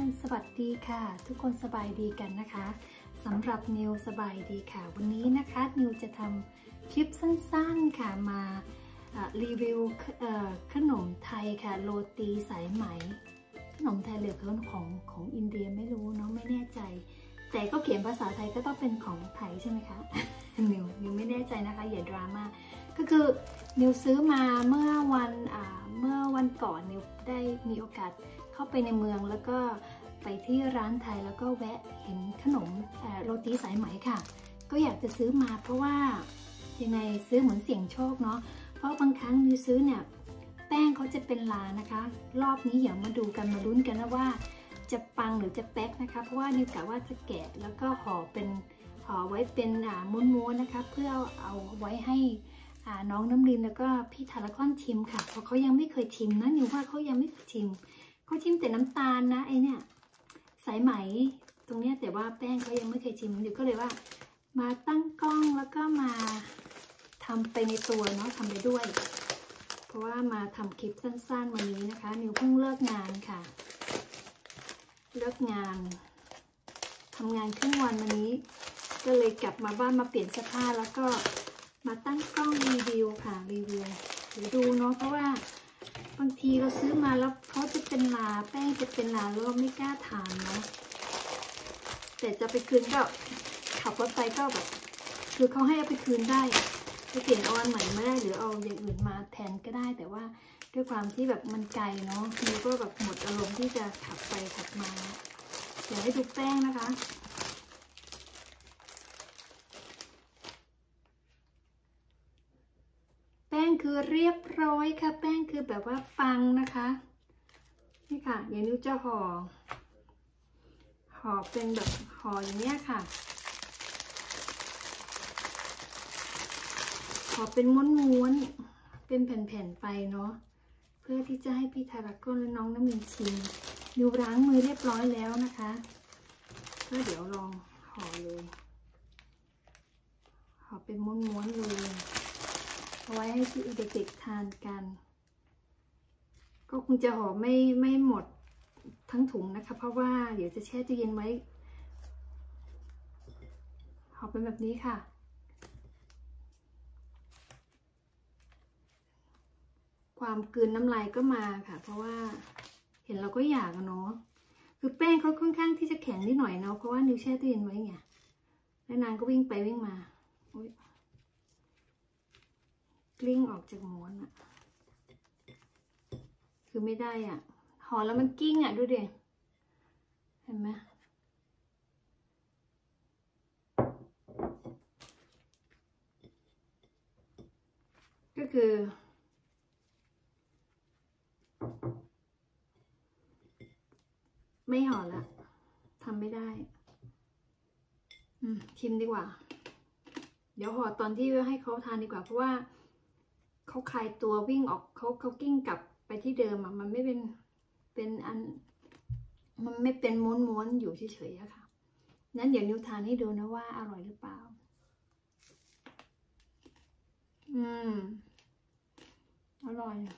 สวัสดีค่ะทุกคนสบายดีกันนะคะสำหรับนิวสบายดีค่ะวันนี้นะคะนิวจะทำคลิปสั้นๆค่ะมารีวิวขนมไทยค่ะโรตีสายไหมขนมไทยหรือของอินเดียไม่รู้เนาะไม่แน่ใจแต่ก็เขียนภาษาไทยก็ต้องเป็นของไทยใช่ไหมคะ นิวไม่แน่ใจนะคะอย่าดราม่าก็คือนิวซื้อมาเมื่อวันก่อนนิวได้มีโอกาสเข้าไปในเมืองแล้วก็ไปที่ร้านไทยแล้วก็แวะเห็นขนมโรตีสายไหมค่ะก็อยากจะซื้อมาเพราะว่ายังไงซื้อเหมือนเสี่ยงโชคเนาะเพราะบางครั้งนิวซื้อเนี่ยแป้งเขาจะเป็นลานะคะรอบนี้อย่ามาดูกันมาลุ้นกันนะว่าจะปังหรือจะแป๊กนะคะเพราะว่านิวกะว่าจะแกะแล้วก็ห่อไว้เป็นม้วนๆนะคะเพื่อเอาไว้ให้น้องน้ำรินแล้วก็พี่ทารากอนชิมค่ะเพราะเขายังไม่เคยชิมนะนิวว่าเขายังไม่เคยชิมเขาชิมแต่น้ำตาลนะไอเนี่ยสายไหมตรงเนี้ยแต่ว่าแป้งเขายังไม่เคยชิมนิวก็เลยว่ามาตั้งกล้องแล้วก็มาทำไปในตัวเนาะทำไปด้วยเพราะว่ามาทำคลิปสั้นๆวันนี้นะคะนิวเพิ่งเลิกงานค่ะเลิกงานทำงานครึ่งวันวันนี้ก็เลยกลับมาบ้านมาเปลี่ยนเสื้อผ้าแล้วก็มาตั้งกล้องรีวิวค่ะรีวิวเดี๋ยวดูเนาะเพราะว่าบางทีเราซื้อมาแล้วเขาจะเป็นลาแป้งจะเป็นลาแล้วเราไม่กล้าทานเนาะแต่จะไปคืนก็ขับรถไปก็แบบคือเขาให้เอาไปคืนได้ไปเปลี่ยนเอาอันใหม่ไม่ได้หรือเอาอย่างอื่นมาแทนก็ได้แต่ว่าด้วยความที่แบบมันไกลเนาะนิวก็แบบหมดอารมณ์ที่จะขับไปขับมาอยากให้ดูแป้งนะคะแป้งคือเรียบร้อยค่ะแป้งคือแบบว่าปังนะคะนี่ค่ะเดี๋ยวนิวจะห่อเป็นแบบห่ออย่างเนี้ยค่ะห่อเป็นม้วนๆเป็นแผ่นๆไปเนาะเพื่อที่จะให้พี่ทารากอนและน้องน้ำมินชิมนิวล้างมือเรียบร้อยแล้วนะคะก็เดี๋ยวลองห่อเลยห่อเป็นม้วนๆเลยเอาไว้ให้ที่เด็กๆทานกันก็คงจะห่อไม่หมดทั้งถุงนะคะเพราะว่าเดี๋ยวจะแช่ตู้เย็นไว้ห่อเป็นแบบนี้ค่ะความกลืนน้ำลายก็มาค่ะเพราะว่าเห็นเราก็อยากเนาะคือแป้งเขาค่อนข้างที่จะแข็งนิดหน่อยเนาะเพราะว่านิวแช่ตู้เย็นไว้ไงแล้วนางก็วิ่งไปวิ่งมากลิ้งออกจากม้วนอะคือไม่ได้อ่ะห่อแล้วมันกิ้งอ่ะดูดิเห็นไหมก็คือไม่ห่อละทำไม่ได้ชิมดีกว่าเดี๋ยวห่อตอนที่ให้เขาทานดีกว่าเพราะว่าเขาคลายตัววิ่งออกเขากิ้งกลับไปที่เดิมอ่ะมันไม่เป็นอันมันไม่เป็นม้วนๆอยู่เฉยๆอะค่ะนั้นเดี๋ยวนิวทานให้ดูนะว่าอร่อยหรือเปล่าอร่อย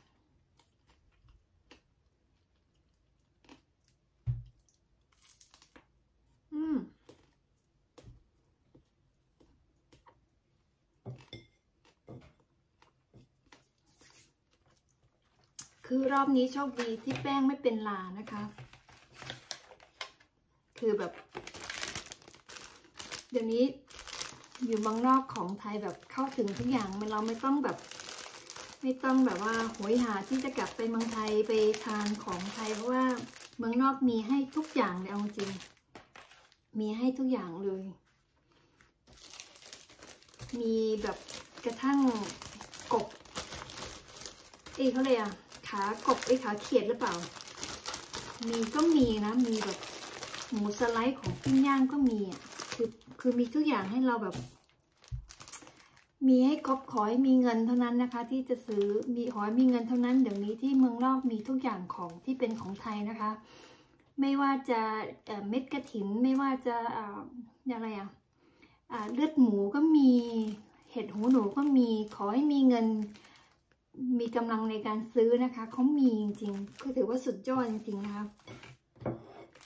คือรอบนี้โชคดีที่แป้งไม่เป็นลานะคะคือแบบเดี๋ยวนี้อยู่บางนอกของไทยแบบเข้าถึงทุกอย่างเราไม่ต้องแบบว่าโหยหาที่จะกลับไปเมืองไทยไปทานของไทยเพราะว่าเมืองนอกมีให้ทุกอย่างเลยเอาจริงมีให้ทุกอย่างเลยมีแบบกระทั่งกบเขาเลยอะขากบขาเขียดหรือเปล่าก็มีนะมีแบบหมูสไลด์ของปิ้งย่างก็มีอ่ะคือมีทุกอย่างให้เราแบบมีให้ครบขอให้มีเงินเท่านั้นนะคะที่จะซื้อขอให้มีเงินเท่านั้นเดี๋ยวนี้ที่เมืองนอกมีทุกอย่างของที่เป็นของไทยนะคะไม่ว่าจะเม็ดกระถินไม่ว่าจะอะไรเลือดหมูก็มีเห็ดหูหนูก็มีขอให้มีเงินมีกำลังในการซื้อนะคะเขามีจริงๆก็ถือว่าสุดยอดจริงๆนะคะ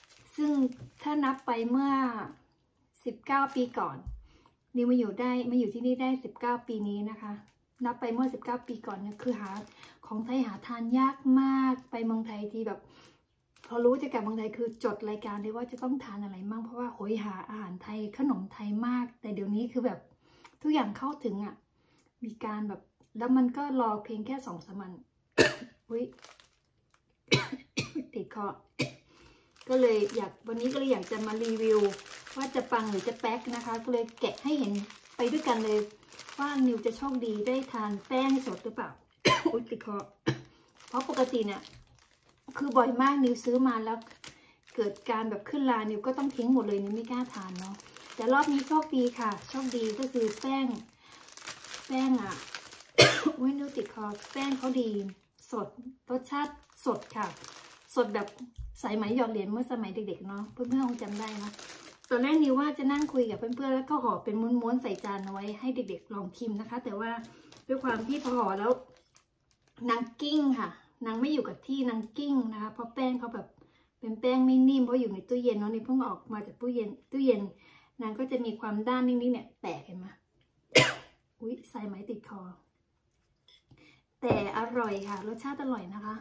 ซึ่งถ้านับไปเมื่อ19 ปีก่อนนิวมาอยู่ที่นี่ได้19 ปีนี้นะคะนับไปเมื่อ19 ปีก่อนเนี่ยคือหาของไทยหาทานยากมากไปเมืองไทยที่แบบพอรู้จะกลับเมืองไทยคือจดรายการเลยว่าจะต้องทานอะไรมั่งเพราะว่าโหยหาอาหารไทยขนมไทยมากแต่เดี๋ยวนี้คือแบบทุกอย่างเข้าถึงอ่ะมีการแบบแล้วมันก็รอเพียงแค่2-3 วัน อุ้ย ติดคอก็เลยวันนี้ก็เลยอยากจะมารีวิวว่าจะปังหรือจะแป๊กนะคะก็เลยแกะให้เห็นไปด้วยกันเลยว่านิวจะโชคดีได้ทานแป้งสดหรือเปล่า อุ๊ยติดคอเพราะปกติเนี่ยคือบ่อยมากนิวซื้อมาแล้วเกิดการแบบขึ้นรานิวก็ต้องทิ้งหมดเลยนิวไม่กล้าทานเนาะแต่รอบนี้โชคดีค่ะโชคดีก็คือแป้งอ่ะ อุ๊ยนิวติดคอแป้งเขาดีสดรสชาติสดค่ะสดแบบสายไหมหยอดเหรียญเมื่อสมัยเด็กๆเนาะเพื่อนๆคงจำได้นะตอนแรกนิวว่าจะนั่งคุยกับเพื่อนๆแล้วก็ห่อเป็นม้วนๆใส่จานเอาไว้ให้เด็กๆลองชิมนะคะแต่ว่าด้วยความที่พอห่อแล้วนางกิ้งค่ะนางไม่อยู่กับที่นางกิ้งนะคะเพราะแป้งเขาแบบเป็นแป้งไม่นิ่มเพราะอยู่ในตู้เย็นเนาะนี่เพิ่งออกมาจากตู้เย็นนางก็จะมีความด้านนิดๆเนี่ยแตกเห็นไหม อุ๊ยสายไหมติดคอแต่อร่อยค่ะรสชาติอร่อยนะคะ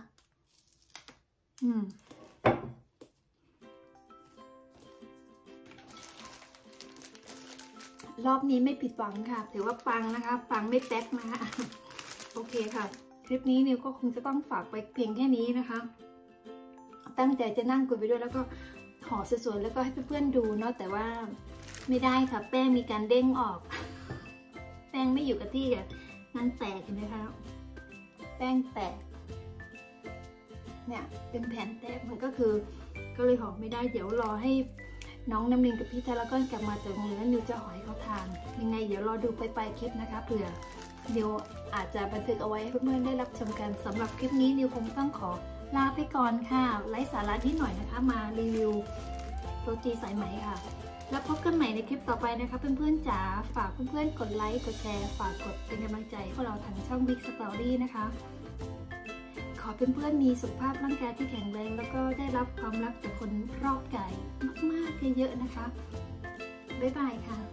รอบนี้ไม่ผิดหวังค่ะถือว่าปังนะคะปังไม่แป๊กนะคะโอเคค่ะคลิปนี้นิวก็คงจะต้องฝากไปเพียงแค่นี้นะคะตั้งใจจะนั่งคุยไปด้วยแล้วก็ห่อสวยๆแล้วก็ให้เพื่อนๆดูเนาะแต่ว่าไม่ได้ค่ะแป้งมีการเด้งออกแป้งไม่อยู่กับที่อ่ะนั่นแตกเห็นไหมคะแป้งแตกเนี่ยเป็นแผ่นแตกมันก็เลยห่อไม่ได้เดี๋ยวรอให้น้องน้ำลิงกับพี่ทาแล้วก็กลับมาจากโรงเรียนแล้วนิวจะห่อให้เขาทานยังไงเดี๋ยวรอดูไปคลิปนะคะเผื่อนิวอาจจะบันทึกเอาไว้ให้เพื่อนๆได้รับชมกันสำหรับคลิปนี้นิวคงต้องขอลาไปก่อนค่ะไร้สาระนิดหน่อยนะคะมารีวิวโรตีสายไหมค่ะแล้วพบกันใหม่ในคลิปต่อไปนะคะเพื่อนๆจ๋าฝากเพื่อนๆกดไลค์กดแชร์ฝากกดเป็นกำลังใจพวกเราทางช่อง Big Story นะคะขอเพื่อนๆมีสุขภาพร่างกายที่แข็งแรงแล้วก็ได้รับความรักจากคนรอบกายมากๆเยอะๆนะคะบ๊ายบายค่ะ